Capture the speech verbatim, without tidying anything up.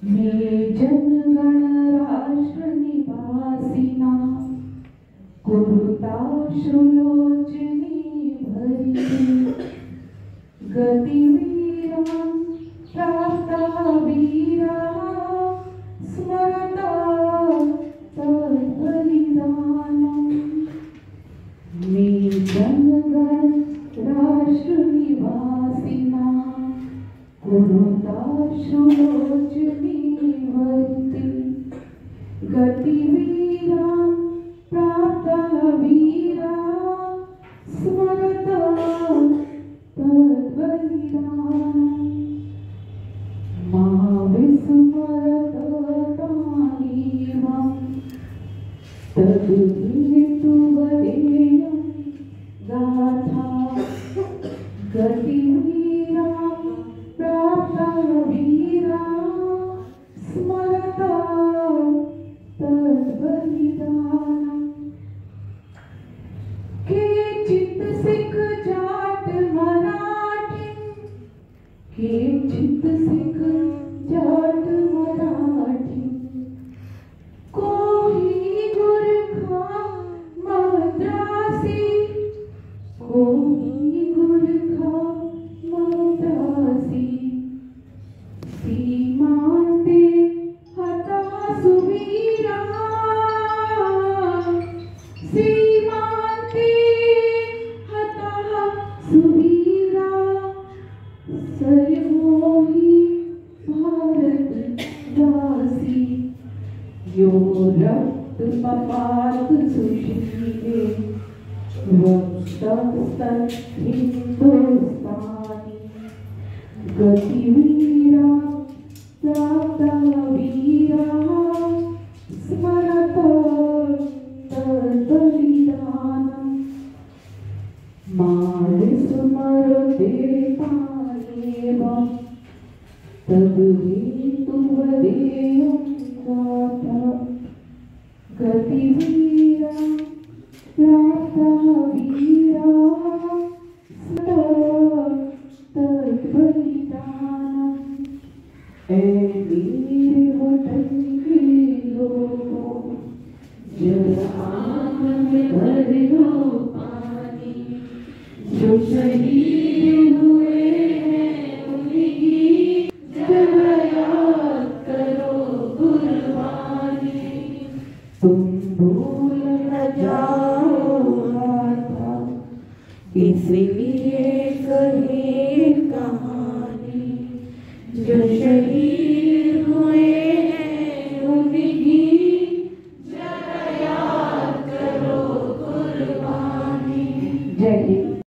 मैं जनगण राष्ट्र निवासिना कुरुताश्रुलोचनी भरिते गतिवीरां प्राप्ता वीरा स्मरता तद्बलिदानम्। मैं जनगण राष्ट्र निवासिना कुरुताश्रुलोचनी भरिते गतिवीरां प्राप्ता वीरा स्मरता तद्बलिदानम्। मा विस्मरतानीमं तद्हेतुवदेयं गाथा गतिवीरां प्राप्ता वीरा स्मरता तद्बलिदानम्। केचित् सिख जाट मराठी केचित् सिख जाट मराठी कोई गुरखा मद्रासी कोई गुरखा मद्रासी सीमांते हता सुवीरा सीमांते हता सुवीरा सर्वोहि भारतवासी यो रक्त पपात सुशीले वक्तस्तत् हिंदुस्तानी गतिवीरा प्राप्ता वीरा स्मरता तद्बलिदानम्। मा विस्मरते तानेवं तद्हेतुवदेयं गाथा गतिवीरा प्राप्ता वीरा स्मरता तद्बलिदानम्। ऐ मेरे वतन के लोगों जरा आँख में भर लो पानी जो शहीद हुए हैं उनकी जरा याद करो कुर्बानी। तुम भूल न जाओ गाथा इसलिए